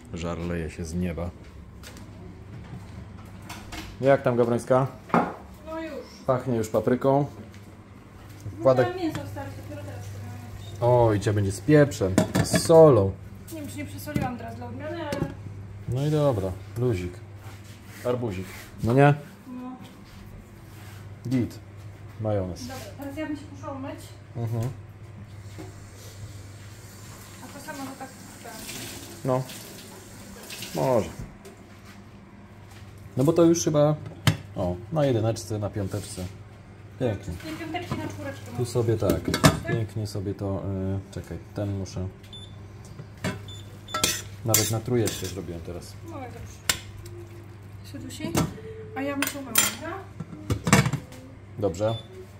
Żar leje się z nieba. Jak tam, Gabrońska? No już. Pachnie już papryką. Wkładek... mięso stare, dopiero teraz. O, i cię będzie z pieprzem, z solą. Nie wiem, czy nie przesoliłam teraz dla odmiany, ale... No i dobra, luzik. Arbuzik. No nie? No. Git. Majonez. Dobra, teraz ja bym się poszła umyć. A to samo to tak chcę. No. Może. No bo to już chyba... O, na jedyneczce, na piąteczce. Pięknie. Nie piąteczki na czwóreczkę. Tu sobie tak. Pięknie sobie to... czekaj, ten muszę... Nawet na trójeczkę zrobiłem teraz. No dobrze. Się dusi. A ja bym się umyła, dobra? Dobrze.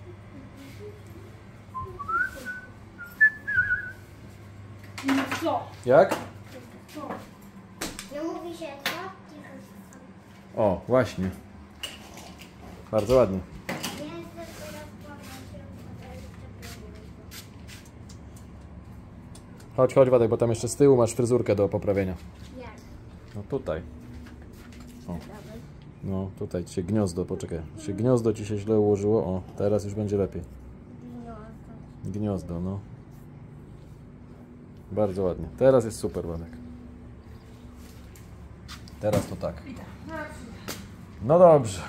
No co? Jak? Co? No mówi się co? O, właśnie. Bardzo ładnie. Chodź, chodź, Wadek, bo tam jeszcze z tyłu masz fryzurkę do poprawienia. Jak? No tutaj. O. No tutaj ci się gniazdo, poczekaj. Się gniazdo ci się źle ułożyło. O, teraz już będzie lepiej. Gniazdo, no. Bardzo ładnie. Teraz jest super, Wadek. Teraz to tak. No dobrze.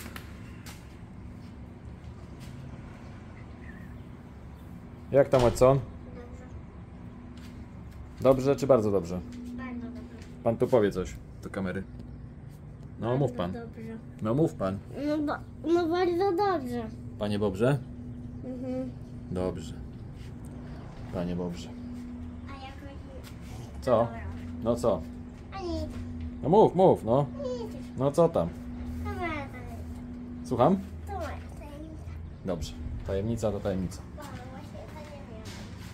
Jak tam, Watson? Dobrze czy bardzo dobrze? Bardzo dobrze. Pan tu powie coś do kamery. No mów pan. Dobrze. No mów pan. No bardzo dobrze. Panie Bobrze? Dobrze. Panie Bobrze. A jak Co? No co? A nic. No mów, mów, no. Nic. No co tam? To moja Słucham? tajemnica. Dobrze. Tajemnica to tajemnica. Bo właśnie to nie wiem.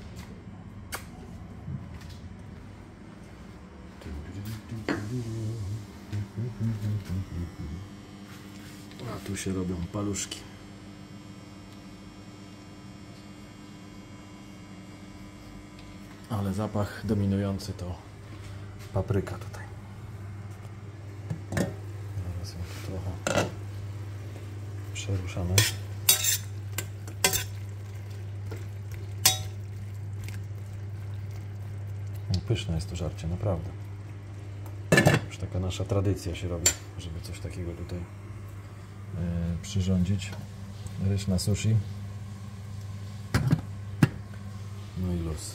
A tu się robią paluszki. Ale zapach dominujący to papryka tutaj. Zaraz ją tu trochę przeruszamy. Pyszne jest to żarcie, naprawdę. Już taka nasza tradycja się robi, żeby coś takiego tutaj przyrządzić. Ryż na sushi. No i luz.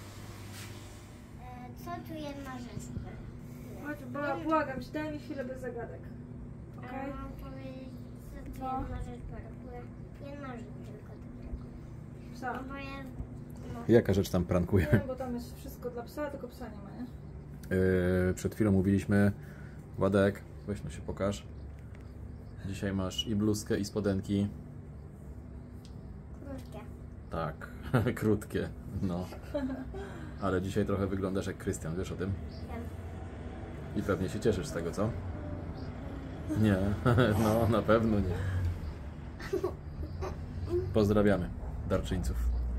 Co tu jedna rzecz? Chodź, błagam cię, daj mi chwilę bez zagadek. Okej? Mam powiedzieć, co tu No. jedna rzecz brakuje. Jedna rzecz tylko takiego. Co? No bo ja... Jaka rzecz tam Nie prankujemy? wiem, bo tam jest wszystko dla psa, tylko psa nie ma, nie? Przed chwilą mówiliśmy, Władek, weź no się pokaż. Dzisiaj masz i bluzkę, i spodenki. Krótkie. Tak, krótkie, no. Ale dzisiaj trochę wyglądasz jak Krystian, wiesz o tym? Wiem. I pewnie się cieszysz z tego, co? Nie, no na pewno nie. Pozdrawiamy darczyńców.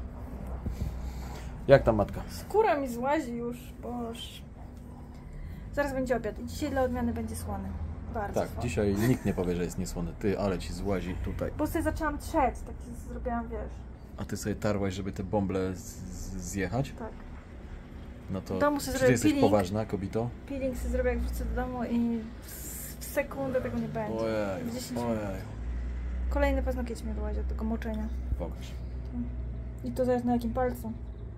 Jak tam, matka? Skóra mi złazi już, boż. Zaraz będzie obiad i dzisiaj dla odmiany będzie słony. Bardzo Tak, słony. dzisiaj nikt nie powie, że jest niesłony. Ty, ale ci złazi tutaj. Bo sobie zaczęłam trzeć, tak zrobiłam, wiesz. A ty sobie tarłaś, żeby te bąble zjechać? Tak. No to W domu sobie czy ty zrobię jesteś peeling. poważna, kobito? Peeling sobie zrobię, jak wrócę do domu i w sekundę tego nie będzie. Ojej, W 10 minut. ojej. Kolejny paznokieć mnie wyłazi od tego moczenia. Pokaż. I to zależy na jakim palcu.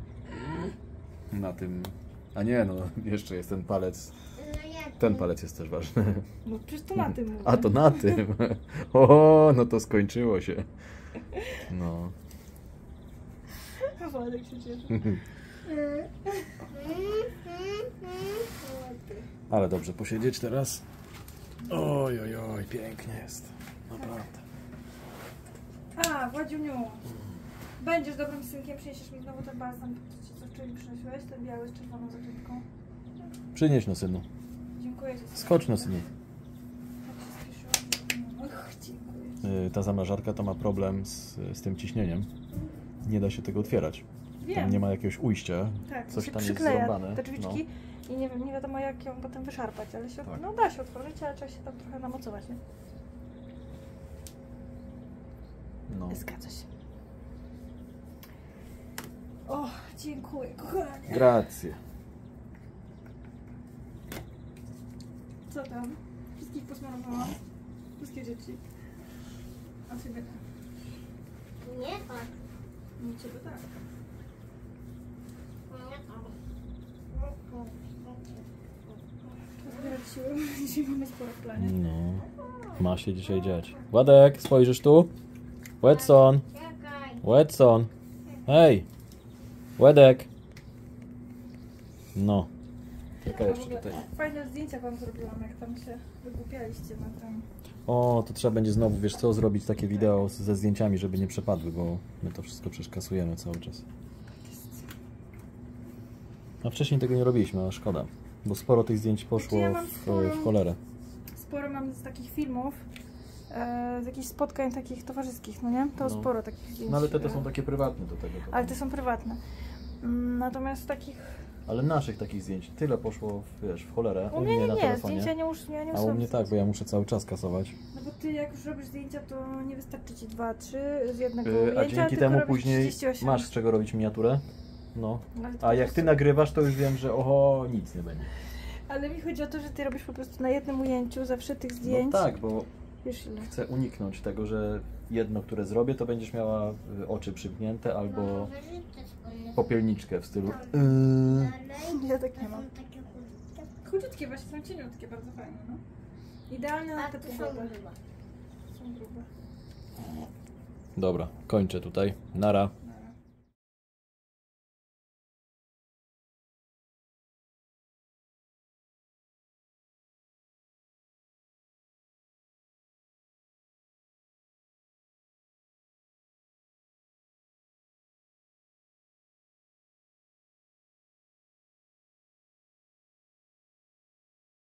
Na tym... A nie, no jeszcze jest ten palec. No jak? Ten palec jest też ważny. No przecież to na tym mówię. A to na tym. O, no to skończyło się. No. Władek się cieszy. Ale dobrze posiedzieć teraz. Oj, oj, oj, pięknie jest. Naprawdę. A, Władziuniu. Będziesz dobrym synkiem, przyniesiesz mi znowu ten balsam, co wczoraj przyniosłeś, ten biały z czerwoną zakrywką. Przynieś no, synu. Dziękuję ci. Skocz no, synu. Tak się spieszyłam. Och, dziękuję ci. Ta zamrażarka to ma problem z tym ciśnieniem. Nie da się tego otwierać. Tam Wiem. nie ma jakiegoś ujścia. Tak, Coś się tam jest przykleja zrąbane. te drzwiczki I nie wiadomo jak ją potem wyszarpać, ale się, Tak. no da się otworzyć, ale trzeba się tam trochę namocować, nie? No. Zgadza się. O, dziękuję, kochanie. Grazie. Co tam? Wszystkich posmarowałam? Wszystkie dzieci. A ciebie nie? Nie tak. Nie, ciebie tak. Nie tak. Trzeba zbierać siły. Dzisiaj mamy sporo w planie. No. Ma się dzisiaj dziać. Władek, spojrzysz tu? Wedson, Czekaj. Wedson. Hej. Łedek. No. Czekaj jeszcze tutaj. Fajne zdjęcia wam zrobiłam, jak tam się wygłupialiście na tym. O, to trzeba będzie znowu, wiesz co, zrobić takie wideo ze zdjęciami, żeby nie przepadły, bo my to wszystko przeszkasujemy cały czas. A wcześniej tego nie robiliśmy, a szkoda. Bo sporo tych zdjęć poszło Ja mam w cholerę. Sporo mam z takich filmów, z jakichś spotkań takich towarzyskich, no nie? To No. sporo takich zdjęć. No ale te są takie prywatne do tego. Ale te są prywatne. Natomiast takich... Ale naszych takich zdjęć tyle poszło, wiesz, w cholerę. U mnie na nie, telefonie. zdjęcia nie A u mnie tak, bo ja muszę cały czas kasować. No bo ty jak już robisz zdjęcia, to nie wystarczy ci 2-3 z jednego A ujęcia, dzięki tylko temu robisz później 38. masz z czego robić miniaturę. No. Ale to A po jak prostu- ty nagrywasz, to już wiem, że oho, nic nie będzie. Ale mi chodzi o to, że ty robisz po prostu na jednym ujęciu zawsze tych zdjęć. No tak, bo Wiesz ile? chcę uniknąć tego, że jedno, które zrobię, to będziesz miała oczy przymknięte albo Wyżyte swoje. popielniczkę w stylu. Dalej. Ja tak To nie mam. są takie chudkie. Chudziutkie właśnie, są cieniutkie, bardzo fajne, no. Idealne na A te tu są pogody. grube. Są grube. Dobra, kończę tutaj. Nara.